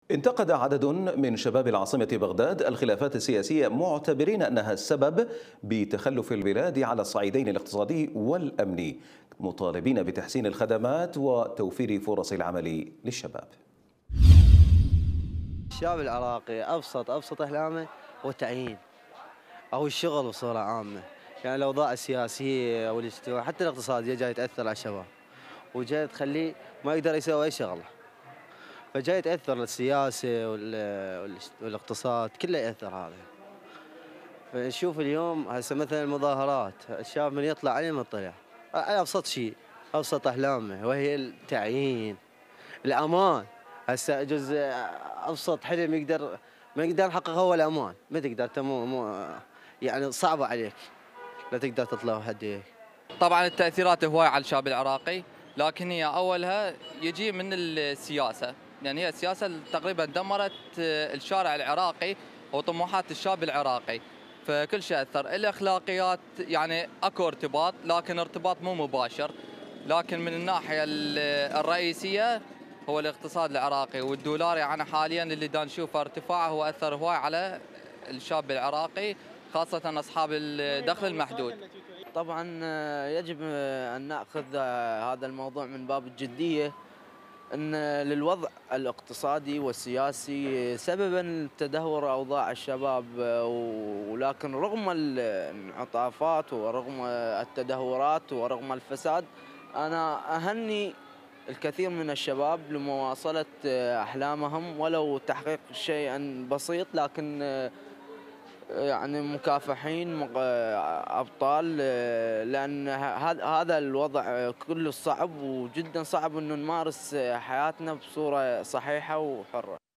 انتقد عدد من شباب العاصمة بغداد الخلافات السياسية، معتبرين أنها السبب بتخلف البلاد على الصعيدين الاقتصادي والأمني، مطالبين بتحسين الخدمات وتوفير فرص العمل للشباب. الشعب العراقي أبسط أحلامه هو التعيين أو الشغل بصورة عامة. يعني الأوضاع السياسية أو الاجتماعية حتى الاقتصادية جاي تأثر على الشباب، وجاي تخليه ما يقدر يسوي أي شغلة، فجاي تأثر السياسة والاقتصاد كله يأثر هذا. فنشوف اليوم هسه مثلا المظاهرات، الشباب من يطلع عليه من طلع على أبسط شيء، أبسط أحلامه وهي التعيين، الأمان. هسه جزء ابسط حلم ما يقدر نحققه هو الامان، ما تقدر يعني صعبه عليك، لا تقدر تطلع وحدك. طبعا التأثيرات هواية على الشعب العراقي، لكن هي أولها يجي من السياسة، لأن هي السياسة اللي تقريبا دمرت الشارع العراقي وطموحات الشعب العراقي. فكل شيء أثر، الأخلاقيات يعني أكو ارتباط، لكن ارتباط مو مباشر. لكن من الناحية الرئيسية هو الاقتصاد العراقي والدولار، يعني حاليا اللي دا نشوفه ارتفاعه هو أثر هواي على الشاب العراقي، خاصة أصحاب الدخل المحدود. طبعا يجب ان ناخذ هذا الموضوع من باب الجديه، ان للوضع الاقتصادي والسياسي سببا تدهور اوضاع الشباب، ولكن رغم الانعطافات ورغم التدهورات ورغم الفساد، انا اهني الكثير من الشباب لمواصله احلامهم ولو تحقيق شيء بسيط، لكن يعني مكافحين أبطال، لأن هذا الوضع كله صعب وجدا صعب إنه نمارس حياتنا بصورة صحيحة وحرة.